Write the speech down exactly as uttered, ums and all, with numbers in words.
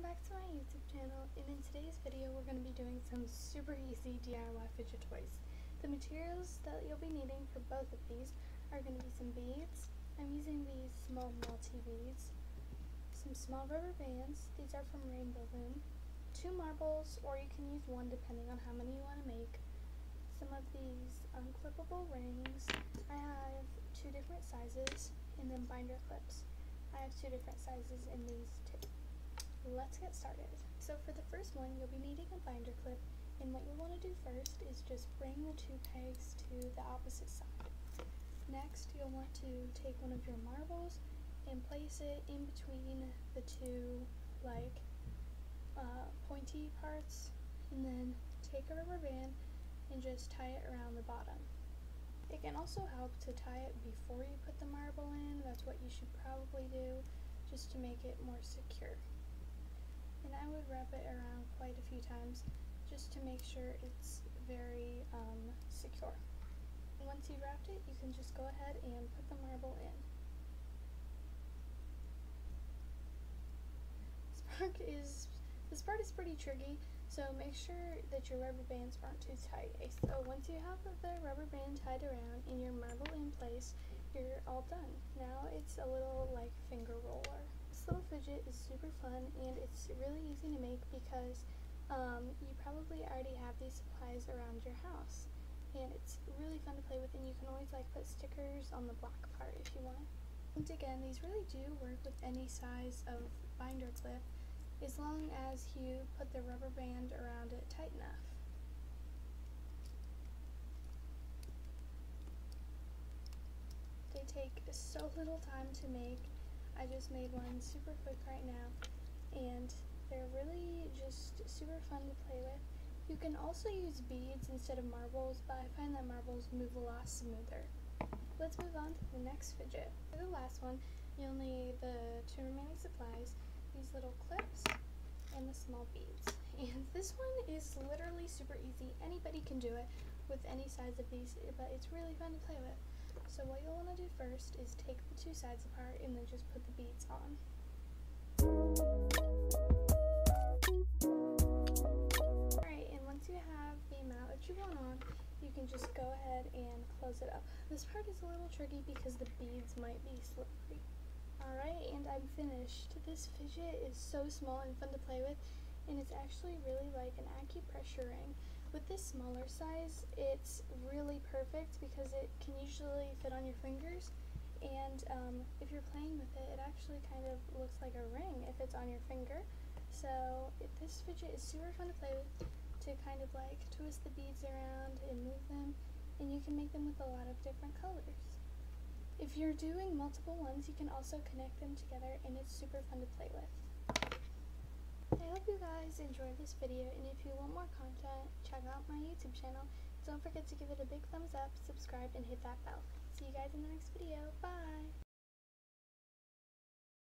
welcome back to my YouTube channel, and in today's video we're going to be doing some super easy D I Y fidget toys. The materials that you'll be needing for both of these are going to be some beads. I'm using these small multi beads, some small rubber bands, these are from Rainbow Loom, two marbles, or you can use one depending on how many you want to make, some of these unclippable rings. I have two different sizes, and then binder clips. I have two different sizes in these too. Let's get started. So for the first one, you'll be needing a binder clip, and what you'll want to do first is just bring the two pegs to the opposite side. Next, you'll want to take one of your marbles and place it in between the two like uh, pointy parts, and then take a rubber band and just tie it around the bottom. It can also help to tie it before you put the marble in. That's what you should probably do, just to make it more secure. And I would wrap it around quite a few times just to make sure it's very um, secure. And once you've wrapped it, you can just go ahead and put the marble in. This part is, this part is pretty tricky, so make sure that your rubber bands aren't too tight. So once you have the rubber band tied around and your marble in place, you're all done. Now it's a little like finger roller. This little fidget is super fun, and it's really easy to make because um, you probably already have these supplies around your house. And it's really fun to play with, and you can always like put stickers on the black part if you want. Once again, these really do work with any size of binder clip, as long as you put the rubber band around it tight enough. They take so little time to make. I just made one super quick right now, and they're really just super fun to play with. You can also use beads instead of marbles, but I find that marbles move a lot smoother. Let's move on to the next fidget. For the last one, you'll need the two remaining supplies, these little clips, and the small beads. And this one is literally super easy. Anybody can do it with any size of these, but it's really fun to play with. So what you'll want to do first is take the two sides apart and then just put the beads on. Alright, and once you have the amount that you want on, you can just go ahead and close it up. This part is a little tricky because the beads might be slippery. Alright, and I'm finished. This fidget is so small and fun to play with, and it's actually really like an acupressure ring. With this smaller size, it's really perfect because it can usually fit on your fingers, and um, if you're playing with it, it actually kind of looks like a ring if it's on your finger. So it, this fidget is super fun to play with, to kind of like twist the beads around and move them, and you can make them with a lot of different colors. If you're doing multiple ones, you can also connect them together, and it's super fun to play with. I hope you guys enjoyed this video, and if you want more content, check out my YouTube channel. Don't forget to give it a big thumbs up, subscribe, and hit that bell. See you guys in the next video. Bye!